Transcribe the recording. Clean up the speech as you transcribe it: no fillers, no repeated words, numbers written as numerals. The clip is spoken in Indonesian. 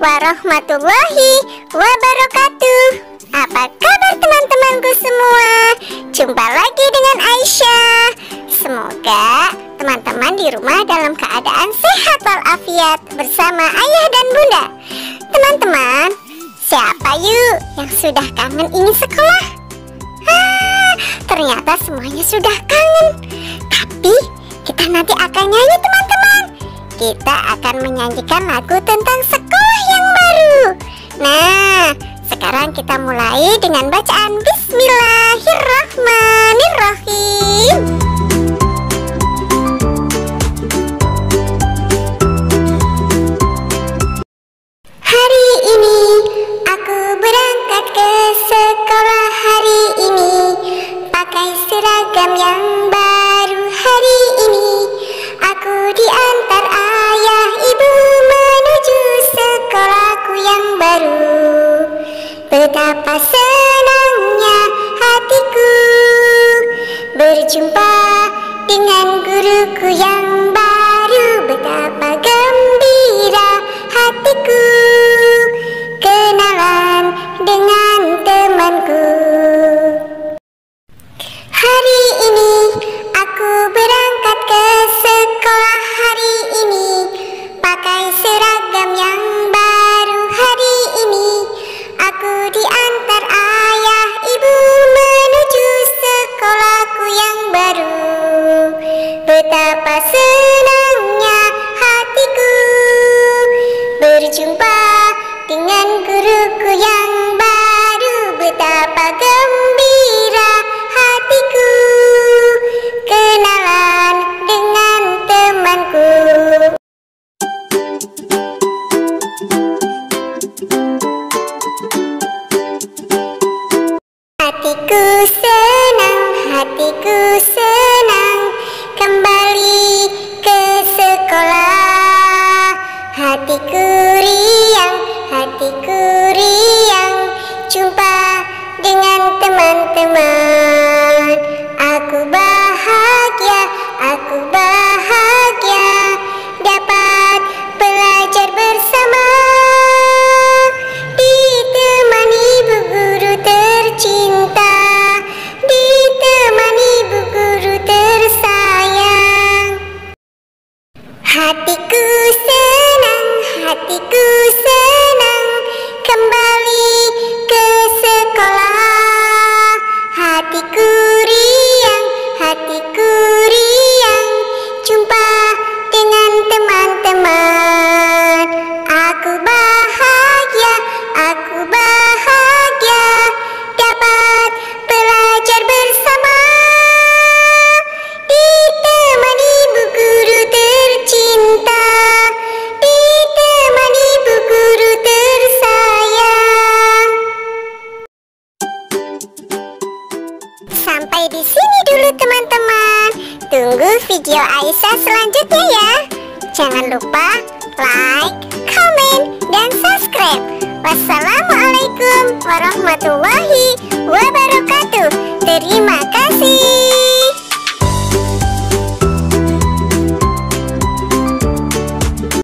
warahmatullahi wabarakatuh. Apa kabar teman-temanku semua? Jumpa lagi dengan Aisyah. Semoga teman-teman di rumah dalam keadaan sehat walafiat bersama ayah dan bunda. Teman-teman, siapa yuk yang sudah kangen ingin sekolah? Ternyata semuanya sudah kangen. Tapi kita nanti akan nyanyi teman-teman. Kita akan menyanyikan lagu tentang sekolah yang baru. Nah, sekarang kita mulai dengan bacaan Bismillahirrahmanirrahim. Hari ini aku berangkat ke sekolah hari ini, pakai seragam yang baru hari ini. Aku diantar ayah ibu menuju sekolahku yang baru. Betapa senangnya hatiku berjumpa dengan guruku yang baru. Betapa gembira hatiku kenalan dengan temanku. Hari ini aku berangkat ke sekolah hari ini, pakai seragam yang baru hari ini. Aku diantar ayah ibu menuju sekolahku yang baru. Betapa senangnya hatiku berjumpa dengan guruku yang baru. Betapa gembira hatiku kenalan dengan temanku. Hatiku senang kembali ke sekolah. Hatiku riang jumpa dengan teman-teman. Aku bahagia dapat belajar bersama, ditemani ibu guru tercinta, ditemani ibu guru tersayang. Hatiku senang kembali ke sekolah. Hatiku riang jumpa dengan teman-teman. Aku bahagia dapat belajar bersama, ditemani ibu guru tercinta, ditemani ibu guru tersayang. Sampai di sini dulu teman-teman. Tunggu video Aisyah selanjutnya ya. Jangan lupa like, comment, dan subscribe. Wassalamualaikum warahmatullahi wabarakatuh. Terima kasih.